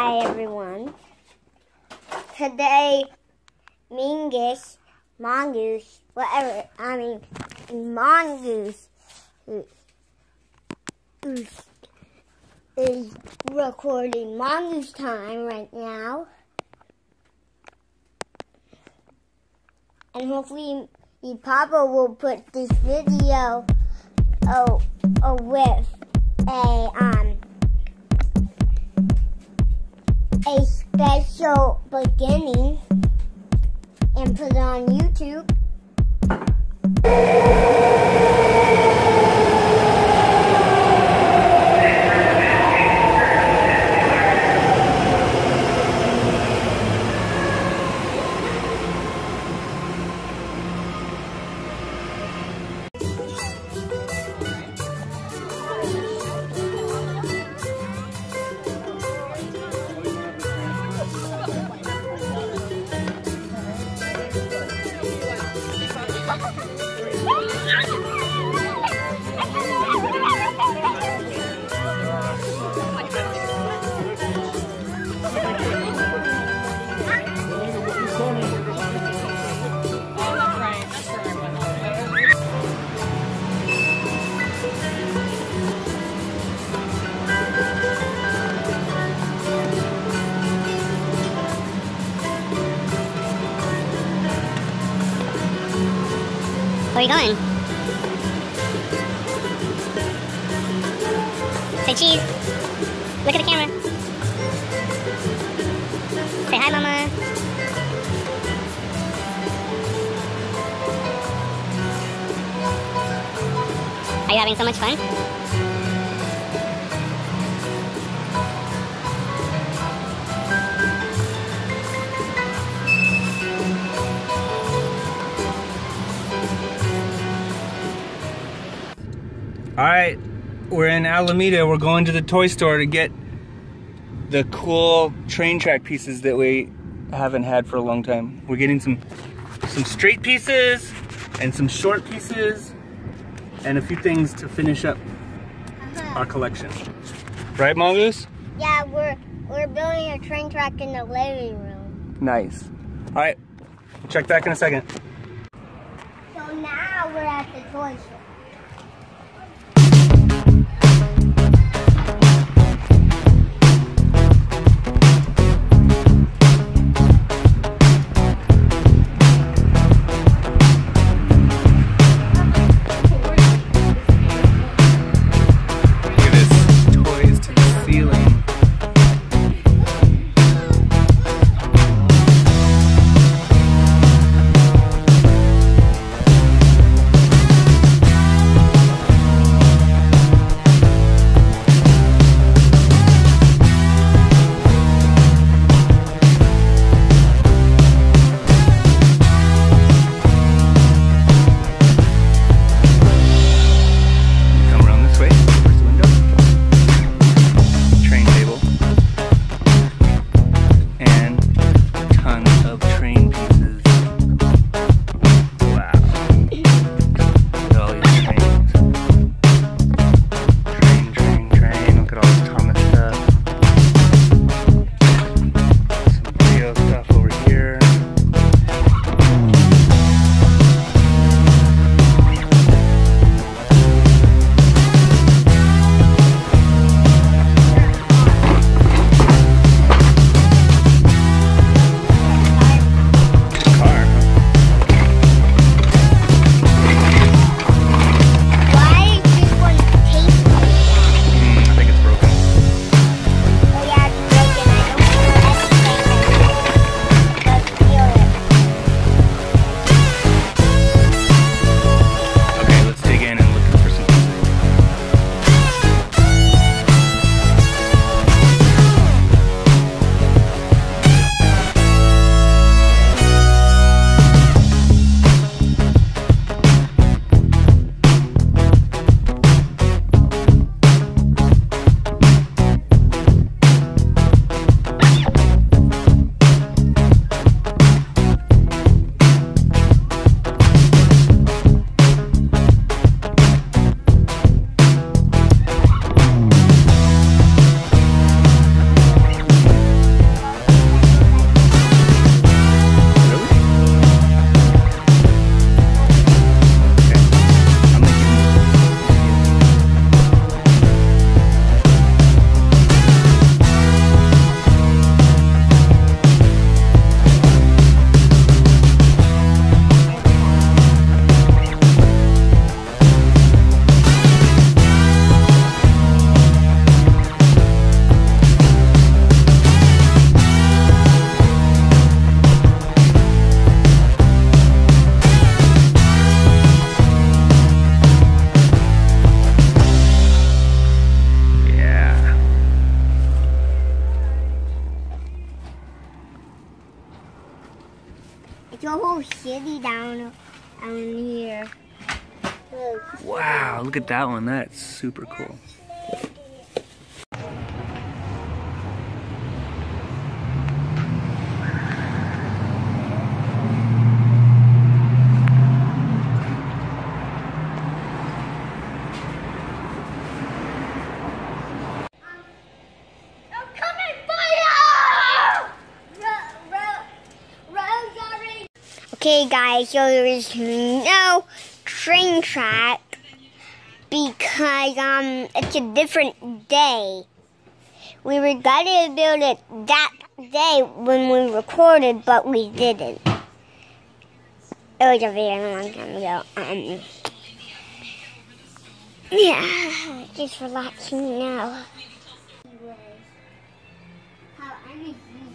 Hi everyone. Today, Mongoose, Mongoose is recording Mongoose time right now. And hopefully Papa will put this video with a special beginning and put it on YouTube. Where are you going? Say cheese. Look at the camera. Say hi, Mama. Are you having so much fun? Alright, we're in Alameda. We're going to the toy store to get the cool train track pieces that we haven't had for a long time. We're getting some straight pieces and some short pieces and a few things to finish up our collection. Right, Mongoose? Yeah, we're building a train track in the living room. Nice. Alright, we'll check back in a second. So now we're at the toy store. It's a whole city down here. Look. Wow, look at that one. That's super cool. Okay guys, so there is no train track because it's a different day. We were gonna build it that day when we recorded, but we didn't. It was a very long time ago. Yeah, just relaxing now. How